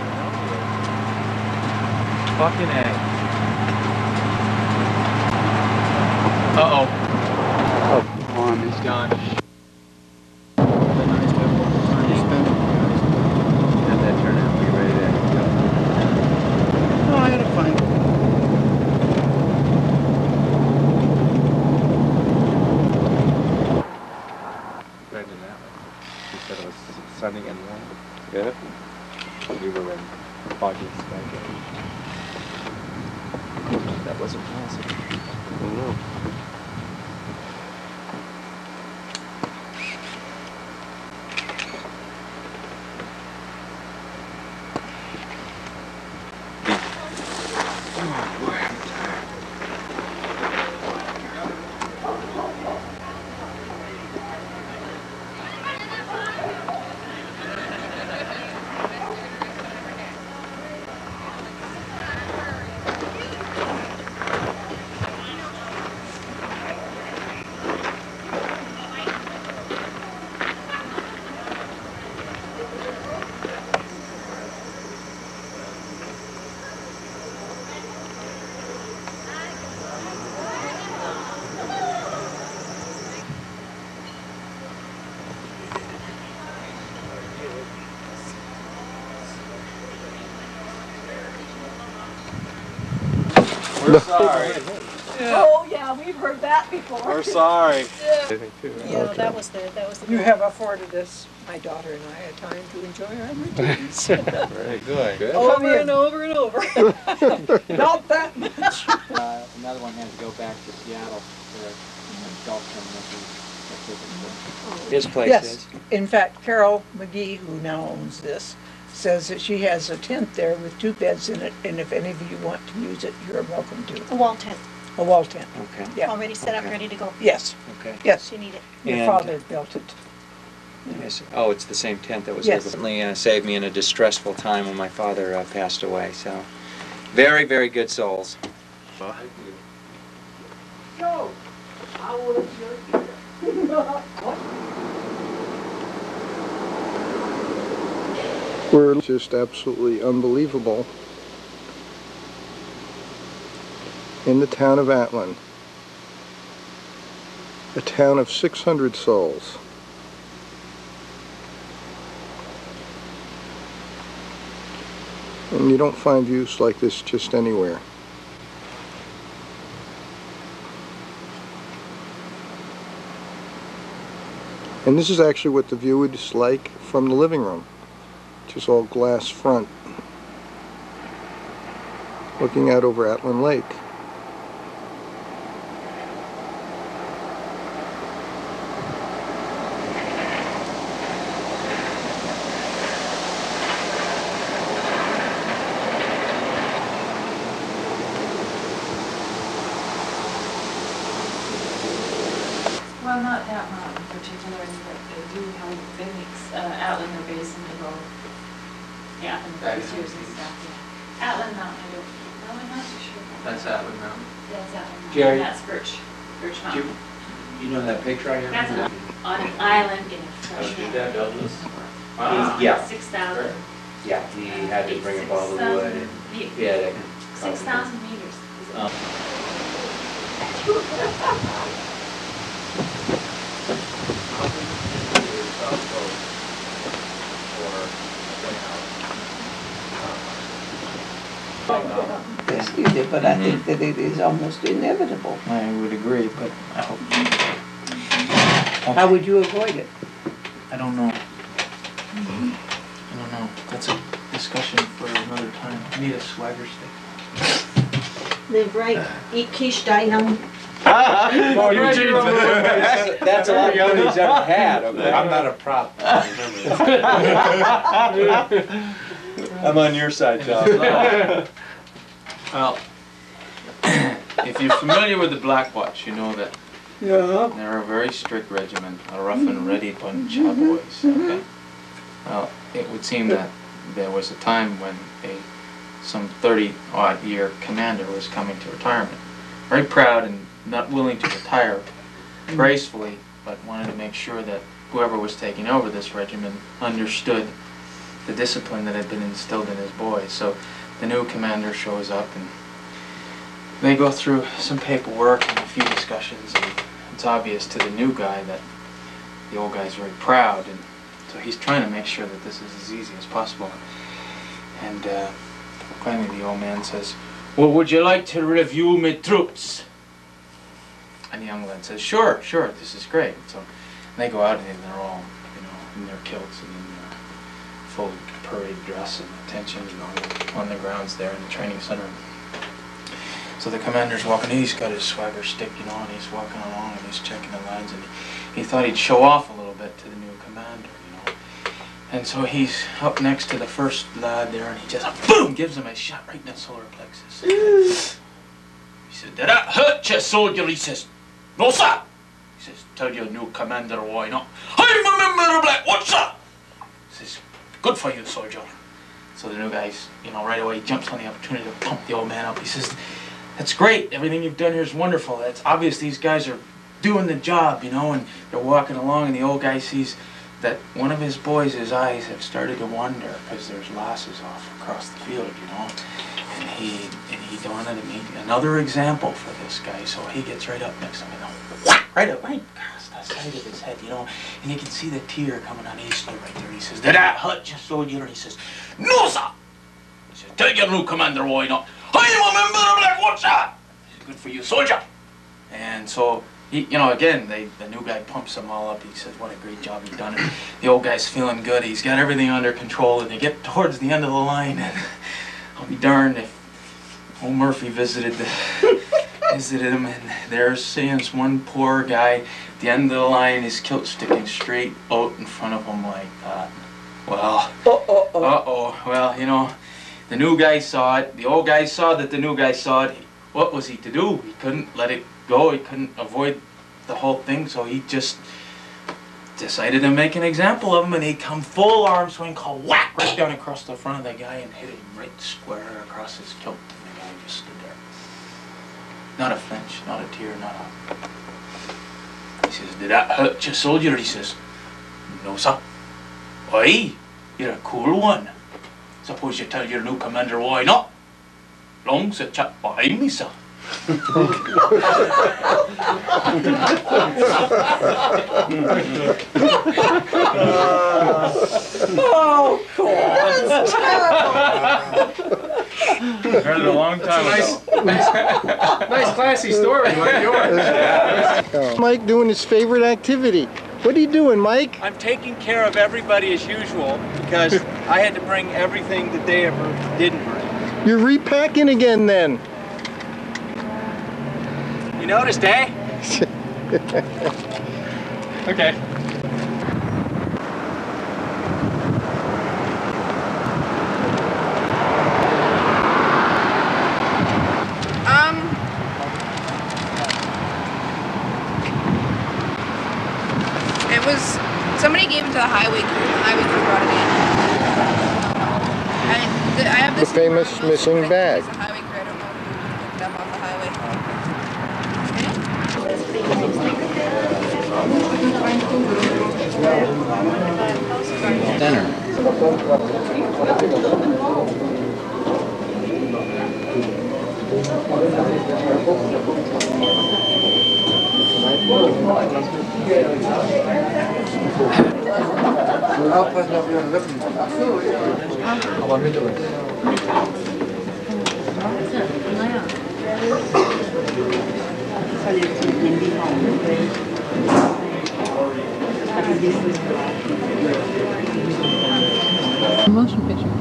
Speaker 3: Fucking A.
Speaker 1: Uh-oh.
Speaker 10: Oh, on.
Speaker 3: He's gone. How'd that turn out? Were you ready to go?
Speaker 10: No, I had it fine.
Speaker 7: Right in that one. He said it was sunny and warm. Yeah. We were in foggy sky.
Speaker 4: That wasn't possible.
Speaker 7: I don't know.
Speaker 5: We're sorry.
Speaker 14: Oh yeah, we've heard that before.
Speaker 5: We're sorry.
Speaker 14: Yeah, yeah
Speaker 10: Okay.
Speaker 14: that was the that was the.
Speaker 15: You have afforded us, my daughter and I, a time to enjoy our routines.
Speaker 5: Very good. Good.
Speaker 14: Over and over and over.
Speaker 15: Not that much.
Speaker 4: Uh, another one had to go back to Seattle for a golf tournament. His place
Speaker 15: Yes.
Speaker 4: is.
Speaker 15: In fact, Carol McGee, who now owns this, says that she has a tent there with two beds in it, and if any of you want to use it, you're welcome to.
Speaker 14: A wall tent.
Speaker 15: A wall tent.
Speaker 4: Okay.
Speaker 15: Yeah.
Speaker 14: Already set up,
Speaker 4: Okay.
Speaker 14: ready to go.
Speaker 15: Yes.
Speaker 4: Okay.
Speaker 15: Yes.
Speaker 14: She need it.
Speaker 15: Your
Speaker 4: And-
Speaker 15: father built it.
Speaker 4: Yes. Oh, it's the same tent that was
Speaker 15: Yes.
Speaker 4: certainly uh, saved me in a distressful time when my father uh, passed away. So, very, very good souls.
Speaker 15: Joe, I will
Speaker 10: We're just absolutely unbelievable. In the town of Atlin, a town of six hundred souls. And you don't find views like this just anywhere. And this is actually what the view is like from the living room, which is all glass front, looking out over Atlin Lake.
Speaker 16: Well, not that mountain in particular, but they do have, they make uh, Outlander Basin to go, yeah, and
Speaker 3: That is
Speaker 16: glaciers and
Speaker 3: huge.
Speaker 16: stuff, yeah. Outland Mountain, I don't, no, I'm not too sure. about
Speaker 3: That's
Speaker 16: that.
Speaker 3: Atwood Mountain.
Speaker 16: That's Outland Mountain.
Speaker 3: Jerry.
Speaker 16: That's Birch, Birch Mountain.
Speaker 3: You know that picture I have?
Speaker 16: That's an, on an island in a
Speaker 3: Oh,
Speaker 16: fresh
Speaker 3: did
Speaker 16: water.
Speaker 3: that Douglas?
Speaker 16: Uh,
Speaker 3: Yeah.
Speaker 16: Six thousand.
Speaker 3: Yeah, he had to bring up all the wood and, yeah. that-
Speaker 16: Six thousand meters.
Speaker 3: Um,
Speaker 15: Excuse me, but I think that it is almost inevitable.
Speaker 3: I would agree, but I hope.
Speaker 15: How would you avoid it?
Speaker 3: I don't know. I don't know. That's a discussion for another time. I need a swagger stick.
Speaker 14: Live right, eat quiche, die young.
Speaker 7: Oh, Eugene.
Speaker 3: That's, that's a lot more than he's ever had. Okay?
Speaker 7: I'm not a prop.
Speaker 3: I'm on your side, John. Well, if you're familiar with the Black Watch, you know that
Speaker 15: Yeah.
Speaker 3: they're a very strict regiment, a rough and ready bunch of boys. Okay. Well, it would seem that there was a time when a some thirty odd year commander was coming to retirement, very proud and not willing to retire gracefully, but wanted to make sure that whoever was taking over this regiment understood the discipline that had been instilled in his boys. So the new commander shows up and they go through some paperwork and a few discussions, and it's obvious to the new guy that the old guy's very proud, and so he's trying to make sure that this is as easy as possible. And uh, finally the old man says, "Well, would you like to review my troops?" And the young lad says, "Sure, sure, this is great." So they go out and they're all, you know, in their kilts and in their full parade dress and attention, you know, on the grounds there in the training center. So the commander's walking, he's got his swagger stick, you know, and he's walking along and he's checking the lines, and he, he thought he'd show off a little bit to the new commander, you know. And so he's up next to the first lad there, and he just, boom, gives him a shot right in the solar plexus. He said, "Did that hurt you, soldier?" He says, "No, sir." He says, "Tell your new commander why not." "I'm a member of Black Watch, sir." He says, "Good for you, soldier." So the new guy's, you know, right away he jumps on the opportunity to pump the old man up. He says, "That's great. Everything you've done here is wonderful. It's obvious these guys are doing the job, you know," and they're walking along, and the old guy sees that one of his boys, his eyes have started to wander because there's lasses off across the field, you know. And he and he wanted to meet another example for this guy, so he gets right up next to him and whack, right up, right across the side of his head, you know. And you can see the tear coming on his stood right there. And he says, "Did that hurt you, soldier?" And he says, "No, sir." He says, "Tell your new commander why not." "I'm a member of Black Watch, sir." He says, "Good for you, soldier." And so, he, you know, again, they, the new guy pumps them all up. He says, "What a great job you've done." And the old guy's feeling good. He's got everything under control. And they get towards the end of the line, and I'll be darned if old Murphy visited the, visited him, and there's seeing this one poor guy at the end of the line, his kilt sticking straight out in front of him like that. Well, uh-oh. Uh-oh. Well, you know, the new guy saw it. The old guy saw that the new guy saw it. What was he to do? He couldn't let it go. He couldn't avoid the whole thing, so he just decided to make an example of him, and he come full arm swing, called whack, right down across the front of the guy and hit him right square across his kilt. And the guy just stood there. Not a flinch, not a tear, not a... He says, "Did that hurt you, soldier?" He says, "No, sir." "Why? You're a cool one. Suppose you tell your new commander why not." "Long's a chap behind me, sir."
Speaker 15: Oh, God. That's terrible.
Speaker 3: Heard it a long time
Speaker 1: Nice,
Speaker 3: ago.
Speaker 1: nice, nice classy story like yours.
Speaker 10: Mike doing his favorite activity. What are you doing, Mike?
Speaker 17: I'm taking care of everybody as usual because I had to bring everything that they ever didn't bring.
Speaker 10: You're repacking again then.
Speaker 17: You noticed, eh?
Speaker 1: Okay.
Speaker 9: Um, highway crew, the highway crew brought it in. I, the, I have
Speaker 10: The
Speaker 9: this
Speaker 10: famous missing bag.
Speaker 9: It's a highway crew, I don't know who picked it up off the highway.
Speaker 2: Aufpassen auf Ihre Rippen. Aber mit uns.
Speaker 9: Motion picture.